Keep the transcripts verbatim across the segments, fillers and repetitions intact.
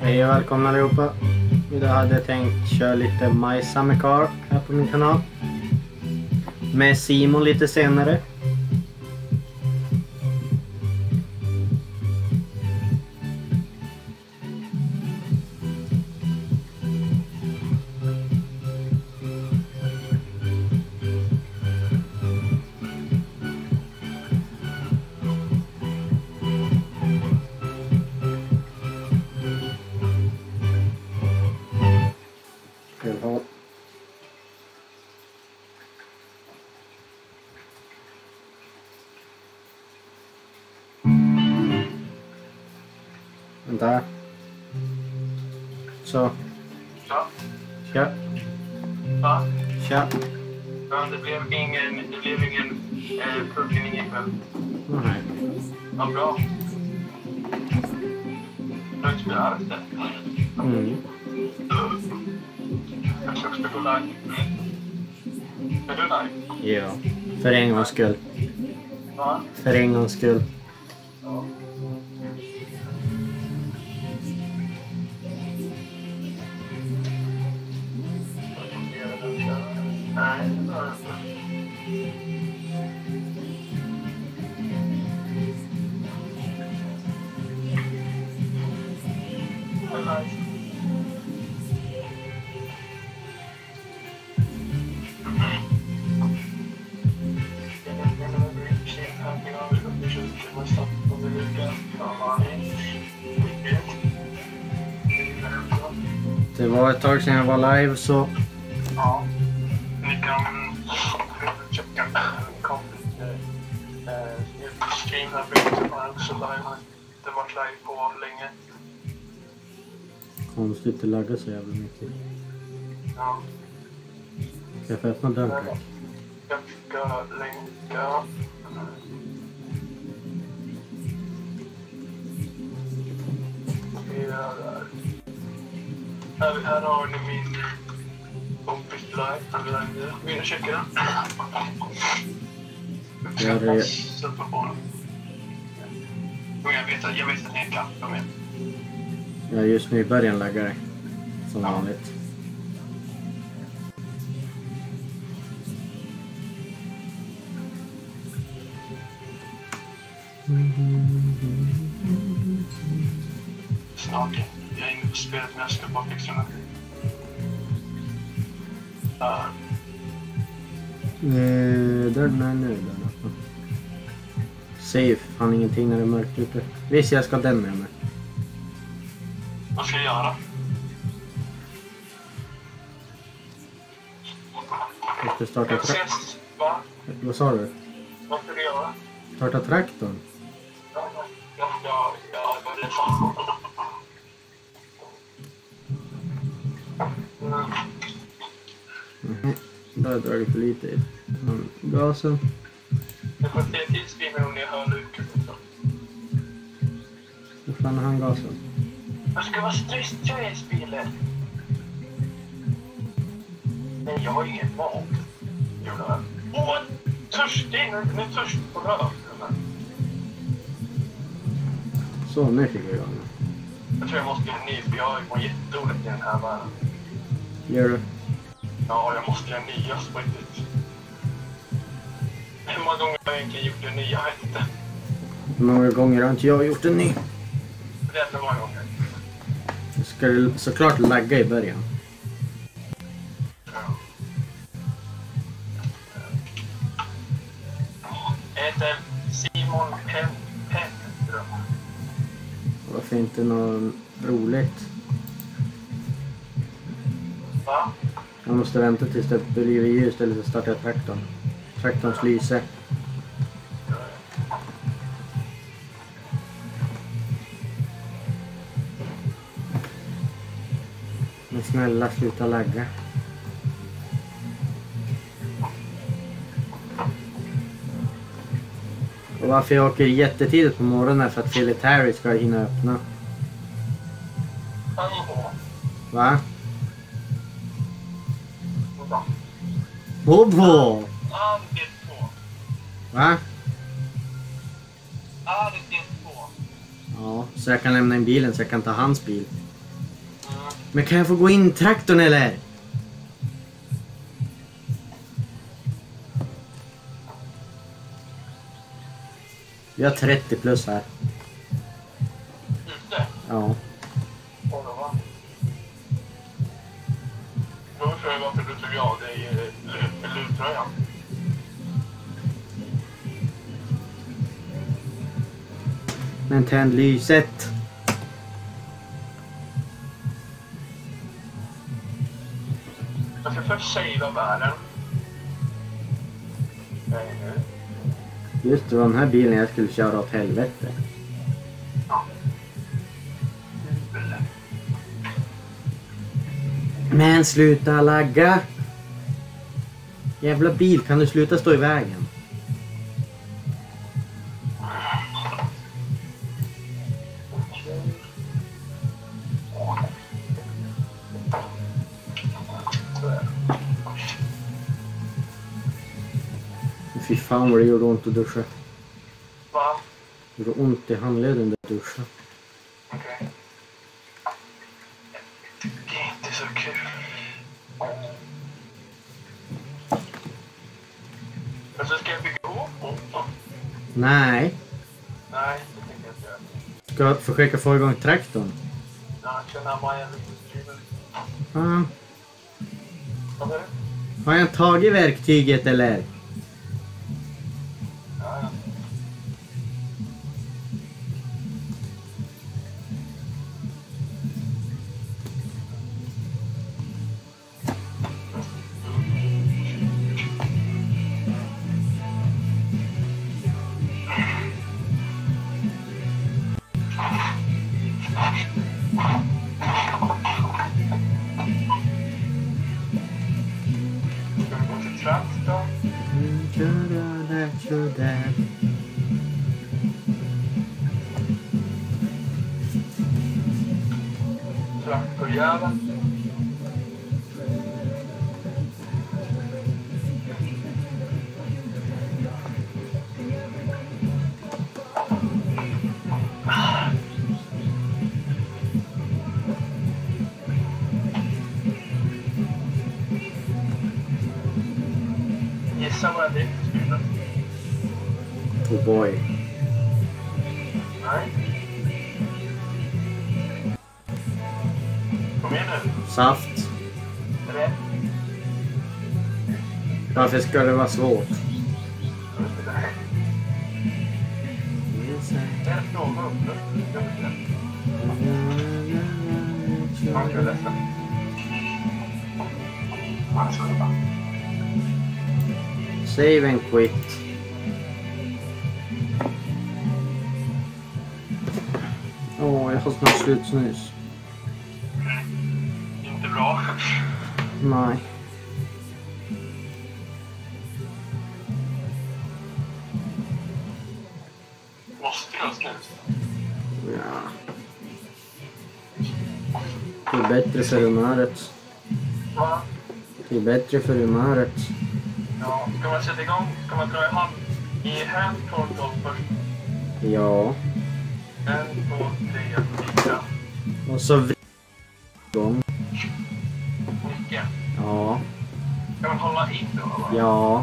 Hej och välkomna allihopa. Idag hade jag tänkt köra lite My Summer Car här på min kanal. Med Simon lite senare. Ja. Vänta. Så. Ja. Tja. Va? Tja. Ja, det blev ingen, det blev ingen eh, puckning ikväll. Nej. Ja, bra. Du har inte spelat argt det. Mm. Jag ska också gå live. Är du live? Ja. För en gångs skull. Ja. För en gångs skull. Ja. Nej, det var inte. Nej. Det var ett tag sedan jag var live så... Ja, ni kan checka kompis stream här på YouTube också live. Det har varit live på länge. Konstigt, det laggar så jävla mycket. Ja. Ska jag få öppna dörren? Tack? Jag ska länka. Här, här har ni min kompis live. Han är live. Vill ni checka den? Ja, det är... Sätt på den. Och jag vet att jag vet att ni är kapp. Jag vet. Ja, just nu i början laggar det. Som vanligt. Snart. Jag är inne på spelet men jag ska bara fixa den. Uh. Eh, dörren är nu där. Safe, fan ingenting när det är mörkt ute. Visst, jag ska ha den med mig. Vad ska jag göra? Jag ska starta Jag traktorn. ses. Va? Vad sa du? Vad ska du göra? Starta traktorn? Ja, ja, ja, ja, vad är det fan? Mm. Mhm. Då har jag dragit för lite i mm, gasen. Jag får se tidsskriven om ni hör Lukas också. Hur fan är han gasen? Jag ska vara stresströja i spelet. Nej, jag har ingen mat. Åh, oh, törstig! Nu är törst på röven. Så, nu fick vi igång. Jag tror jag måste göra en ny, för jag mår jättedåligt i den här världen. Gör du? Ja, jag måste göra en ny just på riktigt. Hur många gånger har jag egentligen gjort en ny? Jag vet inte. Hur många gånger har inte jag gjort en ny? Det är för många gånger. Ska det såklart lagga i början. Ja. Jag heter Simon Penn. Penn, tror jag. Varför inte något roligt? Va? Jag måste vänta tills det blir ljust eller så startar jag traktorn. Traktorns lyse. Men snälla, sluta lagga. Och varför jag åker jättetidigt på morgonen för att Philip Harry ska hinna öppna. Va? Bobo! Ja, det är två. Va? Ja, det är två. Ja, så jag kan lämna in bilen så jag kan ta hans bil. Men kan jag få gå in traktorn eller? Vi har trettio plus här. Ute? Ja. Åh, då va? Då förstår jag varför du tog av dig luttröjan. Men tänd lyset. Jag ska först savea världen. Nej, nu. Just det, var den här bilen jag skulle köra åt helvete. Ja. Men sluta lagga. Jävla bil, kan du sluta stå i vägen? Fy fan vad det gjorde ont att duscha. Va? Det gjorde ont i handleden att duscha. Okej. Okay. Det är inte så kul. Men så ska jag bygga ihop motorn. Nej. Nej, det tänker jag inte göra. Ska försöka få igång traktorn. Ja, känner Maja lite styr. Ja. Vad är det? Har jag tagit verktyget eller? Ja, ja. Ska vi gå till traktorn? Traktorjäveln. Gissa vad det är för spel. Oh boy. Nej. Kom igen nu. Saft. Rätt. Varför ska det vara svårt? Nej. Det är någon uppe. Jag vet inte. Man kan läsa. Man ska bara. Save and quit. Åh, oh, jag har snart slut snus. Inte bra. Nej. Måste du ha snus? Ja. Det är bättre för humöret. Va? Det är bättre för humöret. Ja, ska man sätta igång? Ska man dra i hand i hand control först? Ja. En, två, tre, fyra. Och så vrid igång. Mycket. Ja. Ska man hålla in då? Va? Ja.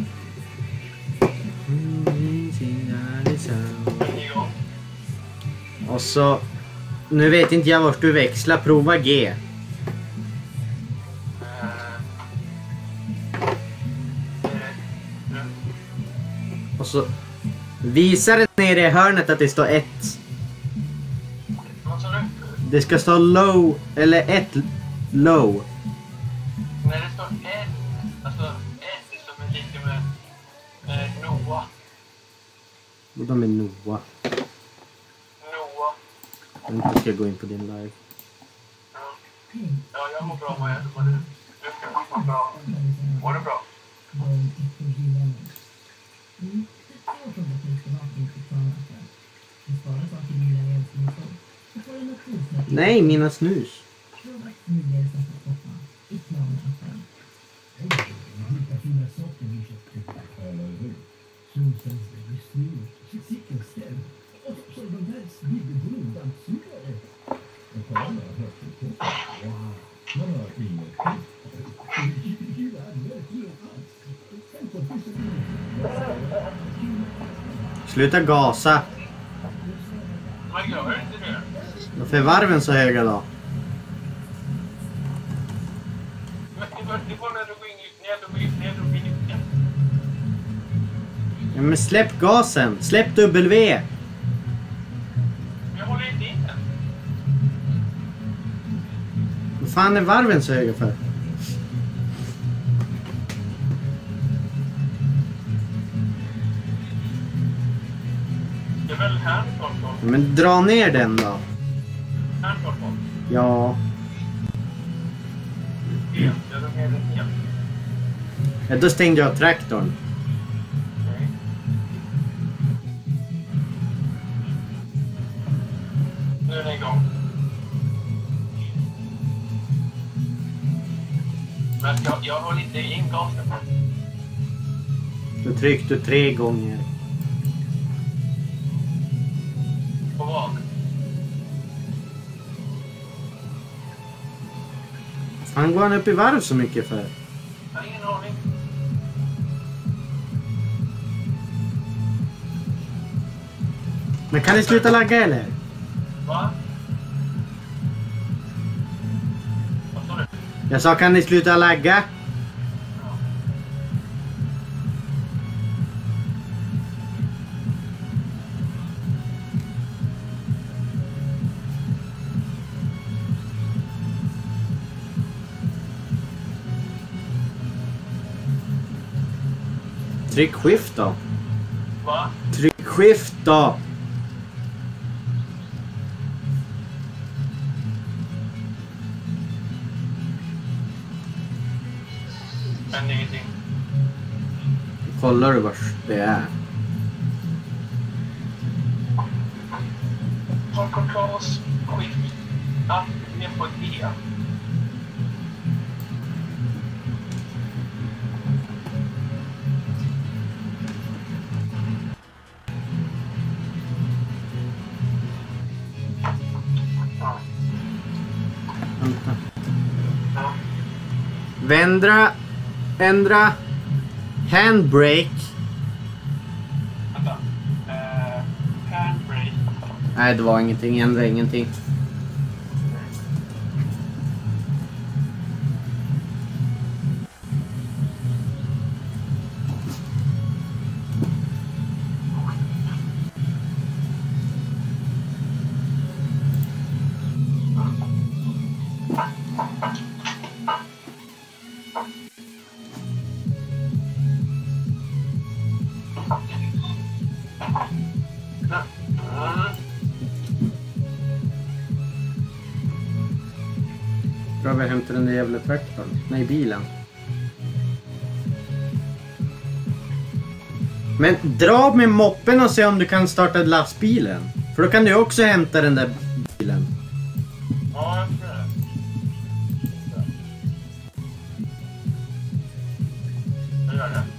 Igång. Och så... Nu vet inte jag vart du växlar. Prova G. Eh. Det är rätt. Och så... Visar det nere i hörnet att det står ett. Vad sa du? Det ska stå low. Eller ett low. När det står N, alltså S som är lika med eh, Noah. Och de är Noah. Noah. Jag inte ska gå in på din live. Ja, ja jag mår bra med det. Du, du ska må bra. Mår du bra? Nej, mina snus. Sluta gasa. Man gör inte det. Varför är varven så höga då? Men det var, det var när du går in i... När du går in, när du går in i... Ja, men släpp gasen. Släpp W. Jag håller inte in den. Vad fan är varven så höga för? Det är väl handkontroll. Men dra ner den då. Handkontroll. Ja. Helt. Jag drar ner den helt. Ja, då stängde jag traktorn. Okej. Nu är den igång. Men jag, jag håller inte in gasen. Då tryckte du tre gånger. På vad? Han går han upp i varv så mycket för? Jag har ingen aning. Men kan ni sluta lagga eller? Va? Vad sa du? Jag sa kan ni sluta lagga? Ja. Tryck skift då. Va? Tryck skift då. Hände ingenting. Kollar du vart det är? Har kontrolls skift. Allt ner på D. Ja. Vänta. Ja. Vändra. Ändra. Handbrake. Vänta. Eh, handbrake. Nej, det var ingenting. Ändra ingenting. Bra, vi hämtar den där jävla traktorn. Nej, bilen. Men dra med moppen och se om du kan starta lastbilen. För då kan du också hämta den där bilen. Ja, jag tror det. Jag gör det.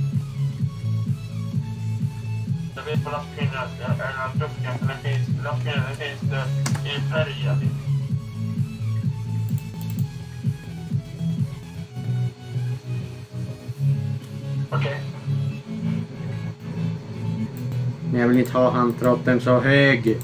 Jag vet på lastbilen att det är en trucken, för det finns lastbilen, det finns det i färja. Okej. Men jag vill inte ha handtrotten så hög.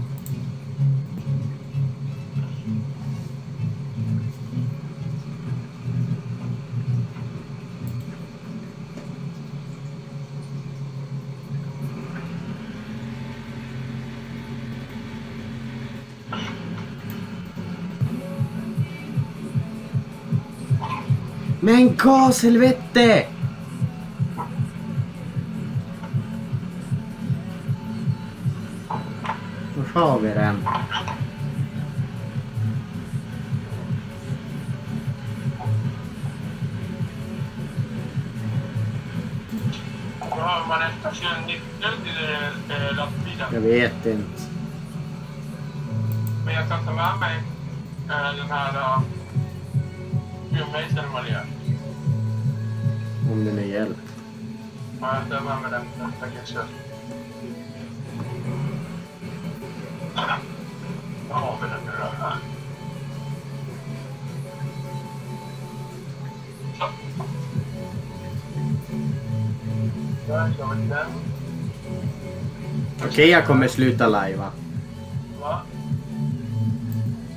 Men gas, helvete! Var har vi den? Då har man ett nyckel till äh, lastbilen. Jag vet inte. Men jag kan ta med mig äh, den här äh, skruvmejseln vad det gör. Om den är hjälp. Ja, jag tar med mig den. Den paketet. Då har vi den nu då. Här. Så. Där kör vi den. Okej, jag kommer sluta live. Va?